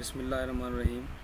बिस्मिल्लाहिर्रहमानिर्रहीम।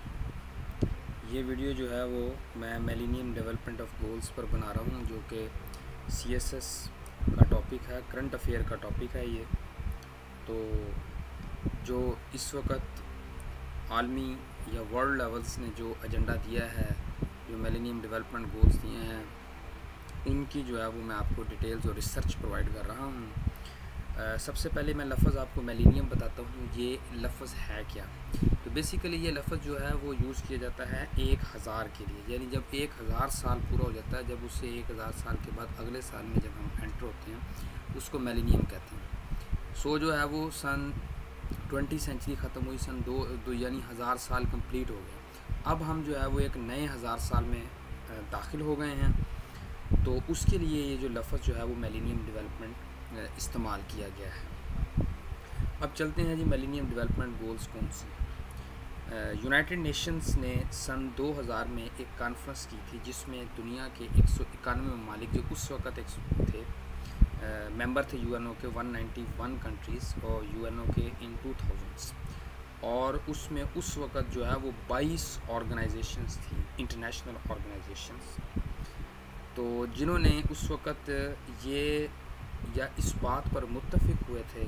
ये वीडियो जो है वो मैं मिलेनियम डेवलपमेंट ऑफ गोल्स पर बना रहा हूँ, जो कि CSS का टॉपिक है, करंट अफेयर का टॉपिक है ये। तो जो इस वक्त आलमी या वर्ल्ड लेवल्स ने जो एजेंडा दिया है, जो मिलेनियम डेवलपमेंट गोल्स दिए हैं, उनकी जो है वो मैं आपको डिटेल्स और रिसर्च प्रोवाइड कर रहा हूँ। सबसे पहले मैं लफ्ज़ आपको मिलेनियम बताता हूँ, ये लफ्ज़ है क्या। तो बेसिकली ये लफ्ज़ जो है वो यूज़ किया जाता है 1000 के लिए, यानी जब 1000 साल पूरा हो जाता है, जब उससे 1000 साल के बाद अगले साल में जब हम एंटर होते हैं, उसको मिलेनियम कहते हैं। सो जो है वो सन 20वीं सेंचुरी ख़त्म हुई, सन दो यानी 1000 साल कंप्लीट हो गए। अब हम जो है वो एक नए 1000 साल में दाखिल हो गए हैं। तो उसके लिए ये जो लफ्ज़ जो है वो मिलेनियम डेवलपमेंट इस्तेमाल किया गया है। अब चलते हैं जी, मिलेनियम डेवलपमेंट गोल्स कौन से। यूनाइटेड नेशंस ने सन 2000 में एक कॉन्फ्रेंस की थी, जिसमें दुनिया के 191 ममालिक जो उस वक़्त थे मेंबर थे यूएनओ के 191 कंट्रीज़ और यूएनओ के इन 2000s। और उसमें उस वक़्त जो है वो 22 ऑर्गेनाइजेशंस थी, इंटरनेशनल ऑर्गेनाइजेशंस। तो जिन्होंने उस वक़्त ये या इस बात पर मुत्तफ़िक हुए थे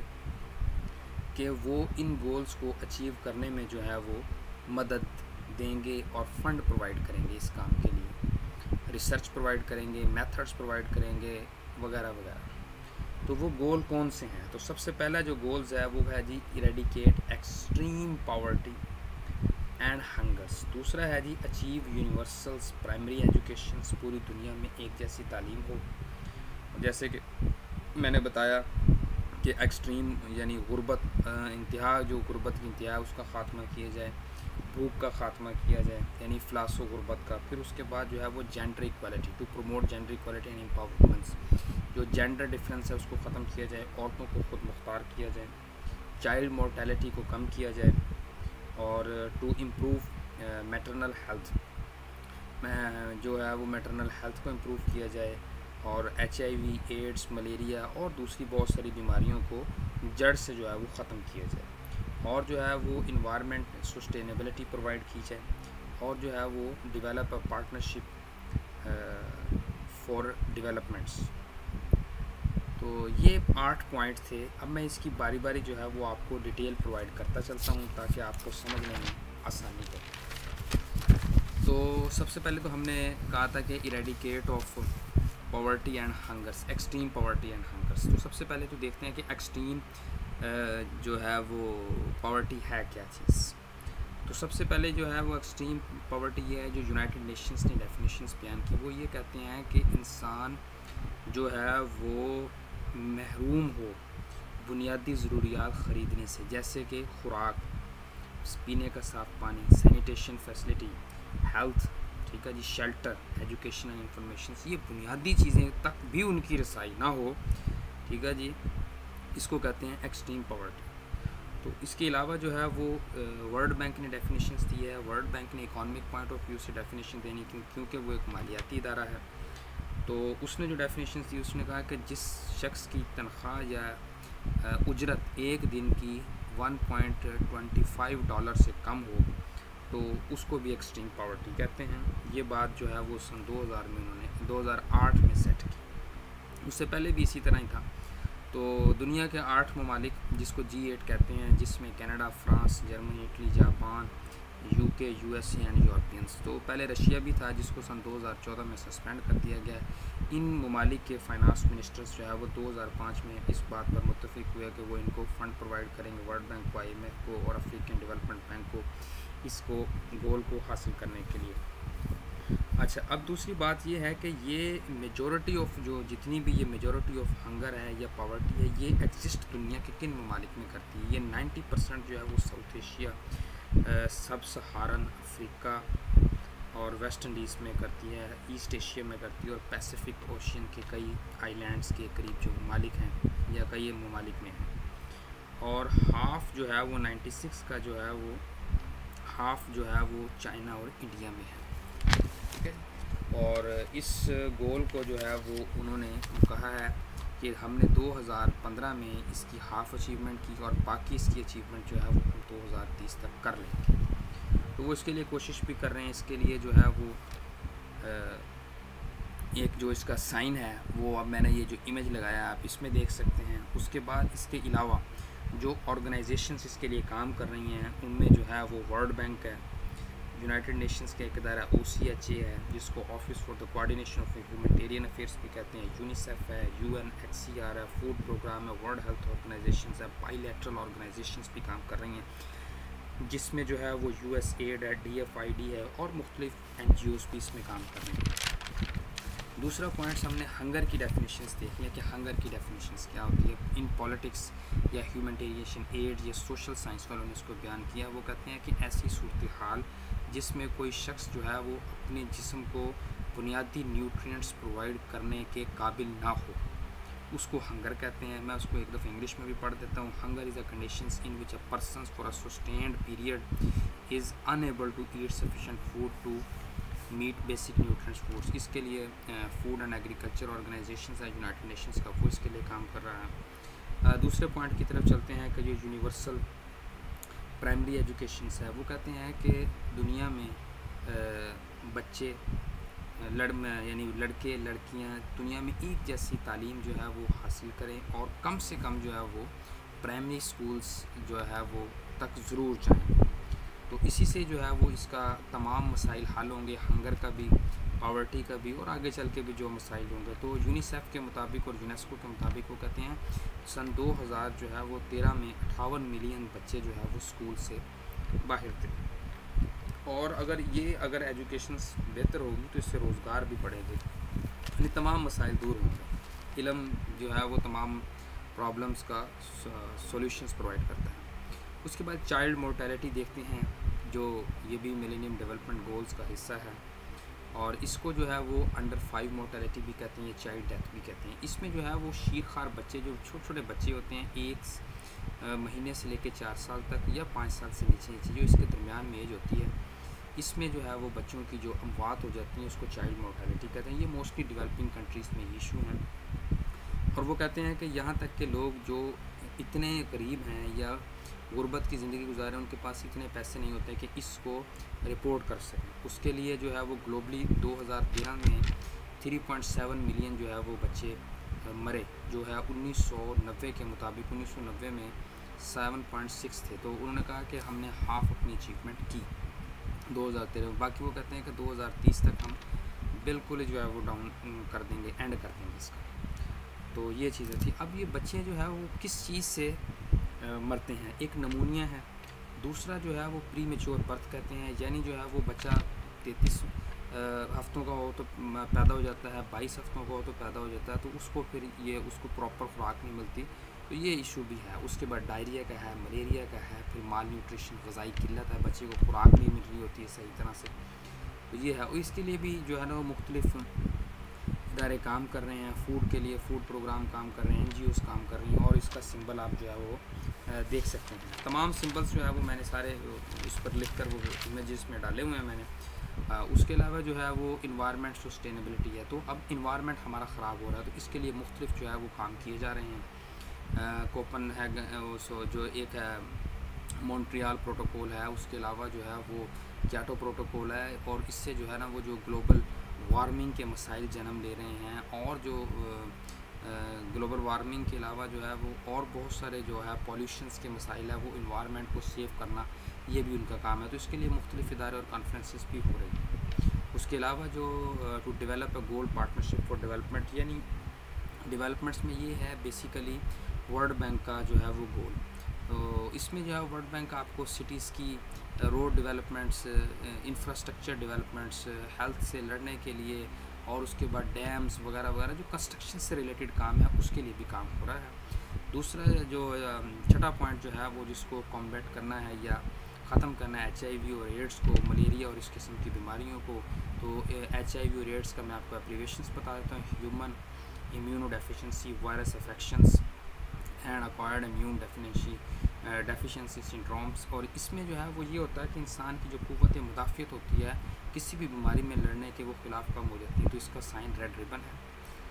कि वो इन गोल्स को अचीव करने में जो है वो मदद देंगे और फंड प्रोवाइड करेंगे इस काम के लिए, रिसर्च प्रोवाइड करेंगे, मेथड्स प्रोवाइड करेंगे, वगैरह वगैरह। तो वो गोल कौन से हैं? तो सबसे पहला जो गोल्स है वो है जी, eradicate extreme poverty and hungers. दूसरा है जी, अचीव यूनिवर्सल्स प्राइमरी एजुकेशन, पूरी दुनिया में एक जैसी तालीम हो। जैसे कि मैंने बताया कि एक्सट्रीम यानी गुर्बत, इंतहा, जो गुर्बत की इंतहा उसका ख़ात्मा किया जाए, भूख का ख़ात्मा किया जाए, यानी फ्लास व गुर्बत का। फिर उसके बाद जो है वो gender equality, to promote gender equality and empowerments, जो जेंडर डिफरेंस है उसको ख़त्म किया जाए, औरतों को खुद मुख्तार किया जाए, चाइल्ड मोर्टेलिटी को कम किया जाए, और टू इम्प्रूव मैटरनल हेल्थ, जो है वो मैटरनल हेल्थ को इम्प्रूव किया जाए, और HIV, एड्स, मलेरिया और दूसरी बहुत सारी बीमारियों को जड़ से जो है वो ख़त्म किया जाए, और जो है वो इन्वायरमेंट सस्टेनेबिलिटी प्रोवाइड की जाए, और जो है वो develop a partnership for developments. तो ये 8 पॉइंट थे। अब मैं इसकी बारी बारी जो है वो आपको डिटेल प्रोवाइड करता चलता हूँ ताकि आपको समझने में आसानी हो। तो सबसे पहले तो हमने कहा था कि eradicate of poverty and hungers, extreme poverty and hungers. तो सबसे पहले तो देखते हैं कि एक्सट्रीम जो है वो पॉवर्टी है क्या चीज़। तो सबसे पहले जो है वो एक्सट्रीम पॉवर्टी ये है, जो यूनाइटेड नेशंस ने डेफिनेशंस बयान की, वो ये कहते हैं कि इंसान जो है वो महरूम हो बुनियादी ज़रूरियात ख़रीदने से, जैसे कि खुराक, पीने का साफ़ पानी, सैनिटेशन फैसिलिटी, हेल्थ, ठीक है जी, शेल्टर, एजुकेशन एंड इंफॉर्मेशन, ये बुनियादी चीज़ें तक भी उनकी रसाई ना हो, ठीक है जी, इसको कहते हैं एक्सट्रीम पॉवर्टी। तो इसके अलावा जो है वो वर्ल्ड बैंक ने डेफिनेशंस दी है। वर्ल्ड बैंक ने इकोनॉमिक पॉइंट ऑफ व्यू से डेफिनेशन देनी, क्योंकि वो एक मालियाती इदारा है। तो उसने जो डेफिनेशंस दी, उसने कहा कि जिस शख्स की तनख्वाह या उजरत एक दिन की $1.25 से कम हो, तो उसको भी एक्सट्रीम पॉवर्टी कहते हैं। ये बात जो है वो सन 2000 में उन्होंने 2008 में सेट की। उससे पहले भी इसी तरह ही था। तो दुनिया के 8 ममालिक, जिसको G8 कहते हैं, जिसमें Canada, France, Germany, Italy, Japan, UK, USA and Europeans. तो पहले रशिया भी था, जिसको सन 2014 में सस्पेंड कर दिया गया। इन ममालिक के फाइनेंस मिनिस्टर्स जो है वो 2005 में इस बात पर मुत्तफिक हुए कि वो इनको फ़ंड प्रोवाइड करेंगे, वर्ल्ड बैंक को, IMF को और अफ्रीकन डेवलपमेंट बैंक को, इसको गोल को हासिल करने के लिए। अच्छा, अब दूसरी बात ये है कि ये मेजॉरिटी ऑफ, जो जितनी भी ये मेजॉरिटी ऑफ हंगर है या पॉवर्टी है, ये एग्जिस्ट दुनिया के किन ममालिक में करती है। ये 90% जो है वो south Asia, sub Saharan Africa और वेस्ट इंडीज़ में करती है, ईस्ट एशिया में करती है, और पैसिफिक ओशियन के कई आइलैंड्स के करीब जो ममालिक हैं या कई ममालिक में हैं। और हाफ़ जो है वो 96 का जो है वो हाफ़ जो है वो चाइना और इंडिया में है, ठीक है। और इस गोल को जो है वो उन्होंने कहा है कि हमने 2015 में इसकी हाफ़ अचीवमेंट की और बाकी इसकी अचीवमेंट जो है वो हम 2030 तक कर लेंगे। तो वो इसके लिए कोशिश भी कर रहे हैं। इसके लिए जो है वो एक जो इसका साइन है वो अब मैंने ये जो इमेज लगाया आप इसमें देख सकते हैं। उसके बाद इसके अलावा जो ऑर्गेनाइजेशंस इसके लिए काम कर रही हैं उनमें जो है वो वर्ल्ड बैंक है, यूनाइटेड नेशंस का एक इदारा OCHA है जिसको office for the coordination of humanitarian affairs भी कहते हैं, यूनिसेफ है, UNHCR है, फूड प्रोग्राम है, वर्ल्ड हेल्थ ऑर्गेनाइजेशंस है, बाइलैटरल ऑर्गेनाइजेशंस भी काम कर रही हैं जिसमें जो है वो USAID है, DFID है और मुख्तलिफ NGOs भी इसमें काम कर रहे हैं। दूसरा पॉइंट्स हमने हंगर की डेफिनेशंस देख लिया कि हंगर की डेफिनेशंस क्या होती है। इन पॉलिटिक्स या ह्यूमैनिटेरियन एड या सोशल साइंस वालों ने इसको बयान किया। वो कहते हैं कि ऐसी सूरत हाल जिसमें कोई शख्स जो है वो अपने जिस्म को बुनियादी न्यूट्रिएंट्स प्रोवाइड करने के काबिल ना हो, उसको हंगर कहते हैं। मैं उसको एक दफ़ा इंग्लिश में भी पढ़ देता हूँ। Hunger is a conditions in which a person for a sustained period is unable to eat sufficient food to meet basic nutrients foods. इसके लिए फूड एंड एग्रीकल्चर ऑर्गेनाइजेशंस है यूनाइटेड नेशंस का, वो इसके लिए काम कर रहा है। दूसरे पॉइंट की तरफ चलते हैं कि जो यूनिवर्सल प्राइमरी एजुकेशंस है वो कहते हैं कि दुनिया में बच्चे यानी लड़के लड़कियां दुनिया में एक जैसी तालीम जो है वो हासिल करें और कम से कम जो है वो प्राइमरी स्कूल्स जो है वो तक ज़रूर जाएं। तो इसी से जो है वो इसका तमाम मसाइल हल होंगे, हंगर का भी, पॉवर्टी का भी और आगे चल के भी जो मसाइल होंगे। तो यूनिसेफ के मुताबिक और यूनेस्को के मुताबिक वो कहते हैं सन 2000 जो है वो 13 में 58 मिलियन बच्चे जो है वो स्कूल से बाहर थे। और अगर एजुकेशन बेहतर होगी तो इससे रोज़गार भी बढ़ेंगे, यानी तमाम मसाइल दूर होंगे। इल्म जो है वो तमाम प्रॉब्लम्स का सॉल्यूशंस प्रोवाइड करता है। उसके बाद चाइल्ड मोर्टेलिटी देखते हैं जो ये भी मिलेनियम डेवलपमेंट गोल्स का हिस्सा है और इसको जो है वो अंडर 5 मोर्टेलिटी भी कहते हैं, चाइल्ड डेथ भी कहते हैं। इसमें जो है वो शीरखार बच्चे जो छोटे छोटे बच्चे होते हैं 1 महीने से लेकर 4 साल तक या 5 साल से नीचे जो इसके दरमियान में एज होती है, इसमें जो है वो बच्चों की जो अमवात हो जाती हैं उसको चाइल्ड मोर्टेलिटी कहते हैं। ये मोस्टली डेवलपिंग कंट्रीज़ में इशू हैं और वो कहते हैं कि यहाँ तक के लोग जो इतने गरीब हैं या गुर्बत की ज़िंदगी गुजारें उनके पास इतने पैसे नहीं होते कि इसको रिपोर्ट कर सकें। उसके लिए जो है वो ग्लोबली 2013 में 3.7 मिलियन जो है वो बच्चे मरे, जो है 1990 के मुताबिक 1990 में 7.6 थे। तो उन्होंने कहा कि हमने हाफ़ अपनी अचीवमेंट की 2013 में। बाकी वो कहते हैं कि 2030 तक हम बिल्कुल जो है वो डाउन कर देंगे, एंड कर देंगे इसका। तो ये चीज़ें थी। अब ये बच्चे जो है वो किस चीज़ से मरते हैं, एक नमूनिया है, दूसरा जो है वो प्री मेच्योर बर्थ कहते हैं, यानी जो है वो बच्चा 33 हफ्तों का हो तो पैदा हो जाता है, 22 हफ्तों का हो तो पैदा हो जाता है, तो उसको फिर ये उसको प्रॉपर खुराक नहीं मिलती, तो ये इशू भी है। उसके बाद डायरिया का है, मलेरिया का है, फिर माल न्यूट्रिशन ग़िज़ाई किल्लत है, बच्चे को खुराक नहीं मिल रही होती है सही तरह से, तो ये है। और इसके लिए भी जो है ना वो मुख्तलिफ इदारे काम कर रहे हैं, फूड के लिए फूड प्रोग्राम काम कर रहे हैं, NGOs काम कर रही हैं और इसका सिंबल आप जो है वो देख सकते हैं। तमाम सिंबल्स जो है वो मैंने सारे इस पर लिख कर वो इमेजेस में डाले हुए हैं मैंने। उसके अलावा जो है वो इन्वायरमेंट सस्टेनेबिलिटी है। तो अब इन्वायरमेंट हमारा ख़राब हो रहा है तो इसके लिए मुख्तलिफ जो है वो काम किए जा रहे हैं। कोपनहेगन जो एक है मॉन्ट्रियल प्रोटोकॉल है, उसके अलावा जो है वो क्योटो प्रोटोकॉल है और इससे जो है ना वो जो ग्लोबल वार्मिंग के मसाइल जन्म ले रहे हैं और जो ग्लोबल वार्मिंग के अलावा जो है वो और बहुत सारे जो है पॉल्यूशंस के मसाइल है, वो इन्वायरमेंट को सेव करना ये भी उनका काम है। तो इसके लिए मुख्तलिफ इदारे और कॉन्फ्रेंसेस भी हो रही हैं। उसके अलावा जो to develop a goal partnership for development, यानी डेवलपमेंट्स में ये है बेसिकली वर्ल्ड बैंक का जो है वो गोल। तो इसमें जो है वर्ल्ड बैंक आपको सिटीज़ की road developments, infrastructure developments, health से लड़ने के लिए और उसके बाद डैम्स वगैरह वगैरह जो कंस्ट्रक्शन से रिलेटेड काम है उसके लिए भी काम हो रहा है। दूसरा जो छठा पॉइंट जो है वो जिसको कॉम्बैट करना है या ख़त्म करना है HIV और एड्स को, मलेरिया और इस किस्म की बीमारियों को। तो HIV और एड्स का मैं आपको एब्रीविएशंस बता देता हूँ। Human immunodeficiency virus infections and acquired immune deficiency syndromes. और इसमें जो है वो ये होता है कि इंसान की जो क़ुव्वत मुदाफ़ियत होती है किसी भी बीमारी में लड़ने के वो ख़िलाफ़ कम हो जाती है। तो इसका साइन रेड रिबन है। तो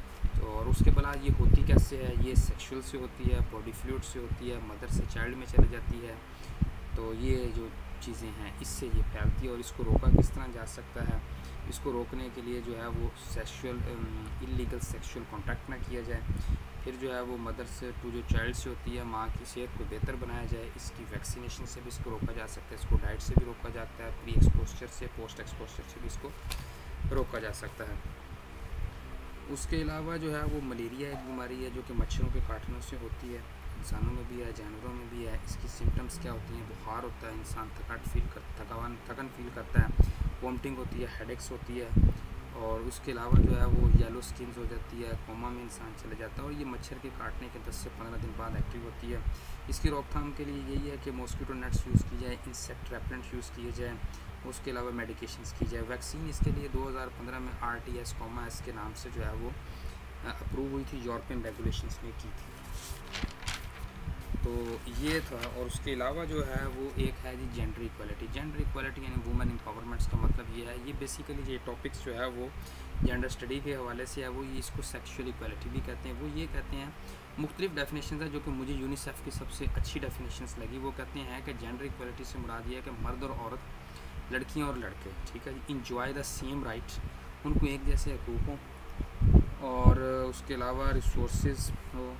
तो और उसके बाद ये होती कैसे है, ये सेक्सुअल से होती है, बॉडी फ्लूइड से होती है, मदर से चाइल्ड में चली जाती है। तो ये जो चीज़ें हैं इससे ये फैलती है और इसको रोका किस तरह जा सकता है। इसको रोकने के लिए जो है वो इलीगल सेक्सुअल कॉन्टैक्ट ना किया जाए। फिर जो है वो मदर से टू जो चाइल्ड से होती है, माँ की सेहत को बेहतर बनाया जाए। इसकी वैक्सीनेशन से भी इसको रोका जा सकता है, इसको डाइट से भी रोका जाता है, प्री एक्सपोजर से पोस्ट एक्सपोजर से भी इसको रोका जा सकता है। उसके अलावा जो है वो मलेरिया एक बीमारी है जो कि मच्छरों के काटने से होती है, इंसानों में भी है, जानवरों में भी है। इसकी सिम्टम्स क्या होती हैं, बुखार होता है, इंसान थकन फील करता है, वॉमिटिंग होती है, हेडेक्स होती है, और उसके अलावा जो है वो येलो स्किन्स हो जाती है, कोमा में इंसान चले जाता है। और ये मच्छर के काटने के 10 से 15 दिन बाद एक्टिव होती है। इसकी रोकथाम के लिए यही है कि मॉस्किटो नेट्स यूज़ की जाए, इंसेक्ट रेपेलेंट यूज़ किए जाए, उसके अलावा मेडिकेशंस की जाए। वैक्सीन इसके लिए 2015 में RTS, के नाम से जो है वो अप्रूव हुई थी, यूरोपियन रेगुलेशंस में की थी। तो ये था। और उसके अलावा जो है वो एक है जी जेंडर इक्वालिटी यानी वुमेन एम्पावरमेंट्स का मतलब ये है, ये बेसिकली ये टॉपिक्स जो है वो जेंडर स्टडी के हवाले से है। वो ये इसको सेक्सुअल इक्वालिटी भी कहते हैं। वो ये कहते हैं, मुख्तलिफ डेफिनेशन है जो कि मुझे यूनिसेफ की सबसे अच्छी डेफिनेशंस लगी। वो कहते हैं कि जेंडर इक्वालिटी से मुराद ये है कि मर्द और औरत, लड़कियाँ और लड़के, ठीक है, इंजॉय द सेम राइट, उनको एक जैसे हकूक़ हों, और उसके अलावा रिसोर्सेज हो,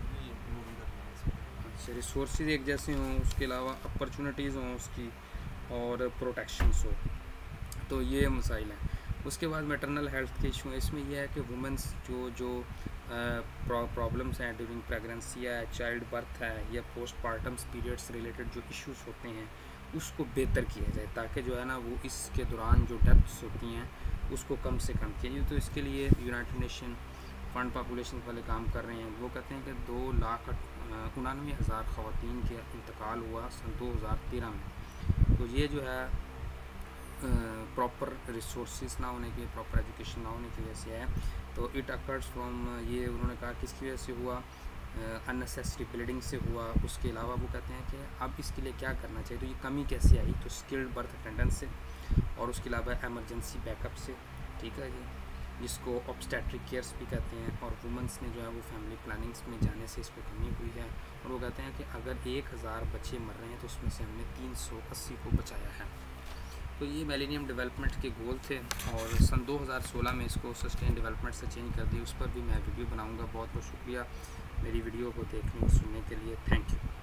रिसोर्सेज एक जैसे हों, उसके अलावा अपॉर्चुनिटीज़ हों उसकी, और प्रोटेक्शंस हो। तो ये मसाइल हैं। उसके बाद मैटरनल हेल्थ के इशू है। इसमें यह है कि वुमेंस जो प्रॉब्लम्स हैं ड्यूरिंग प्रेगनेंसी है, चाइल्ड बर्थ है, या पोस्टपार्टम्स पीरियड्स रिलेटेड जो इश्यूज़ होते हैं उसको बेहतर किया जाए, ताकि जो है ना वो इसके दौरान जो डेथ्स होती हैं उसको कम से कम किया जाए। तो इसके लिए यूनाइटेड नेशन फंड पॉपुलेशन वाले काम कर रहे हैं। वो कहते हैं कि 2,99,000 ख़वातीन के इंतकाल हुआ सन 2013 में। तो ये जो है प्रॉपर रिसोर्सेज ना होने की, प्रॉपर एजुकेशन ना होने की वजह से है। तो इट अकर्स फ्रॉम, ये उन्होंने कहा किसकी वजह से हुआ, अननेसेसरी ब्लीडिंग से हुआ। उसके अलावा वो कहते हैं कि अब इसके लिए क्या करना चाहिए, तो ये कमी कैसे आई, तो स्किल्ड बर्थ अटेंडेंस से, और उसके अलावा एमरजेंसी बैकअप से, ठीक है जी, जिसको ऑब्स्टेट्रिक केयर्स भी कहते हैं। और वुमेंस ने जो है वो फैमिली प्लानिंग्स में जाने से इसको कमी हुई है। और वो कहते हैं कि अगर 1000 बच्चे मर रहे हैं तो उसमें से हमने 380 को बचाया है। तो ये मिलेनियम डेवलपमेंट के गोल थे, और सन 2016 में इसको सस्टेन डेवलपमेंट से चेंज कर दिया। उस पर भी मैं वीडियो बनाऊंगा। बहुत बहुत शुक्रिया मेरी वीडियो को देखने और सुनने के लिए। Thank you.